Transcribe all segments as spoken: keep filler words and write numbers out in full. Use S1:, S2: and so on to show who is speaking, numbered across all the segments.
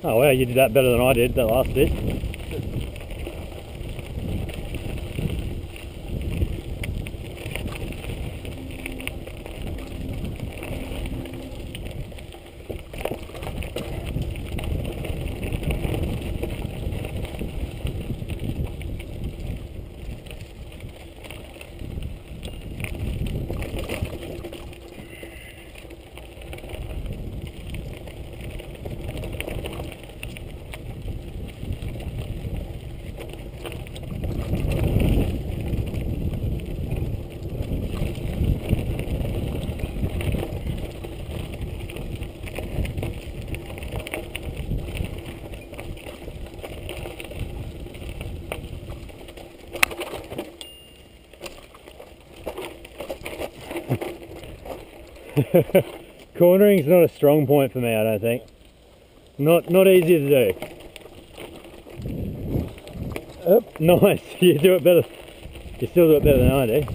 S1: Oh wow, you did that better than I did, that last bit. Cornering's not a strong point for me, I don't think. Not not easy to do. Oh, nice. You do it better. You still do it better than I do.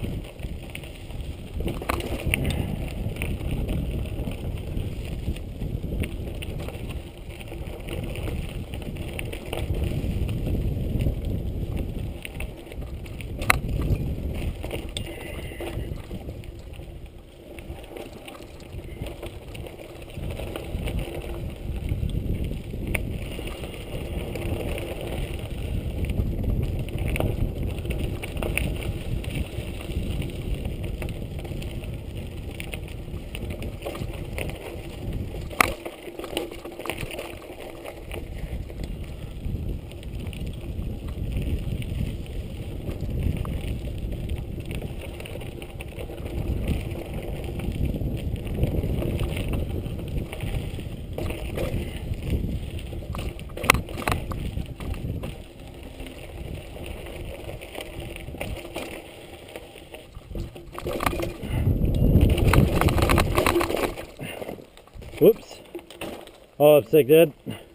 S1: Whoops. Oh, I'm sick, Dad.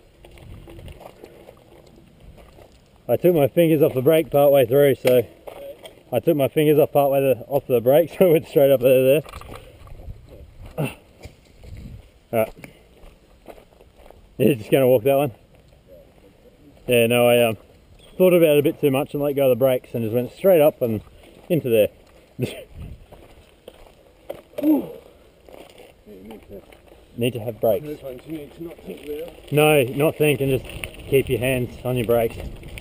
S1: I took my fingers off the brake part way through, so I took my fingers off part way the, off the brake, so I went straight up there. there. Alright. You're just going to walk that one? Yeah, no, I um, thought about it a bit too much and let go of the brakes and just went straight up and into there. Need to have brakes.
S2: This one, you need to not think there.
S1: No, not think, and just keep your hands on your brakes.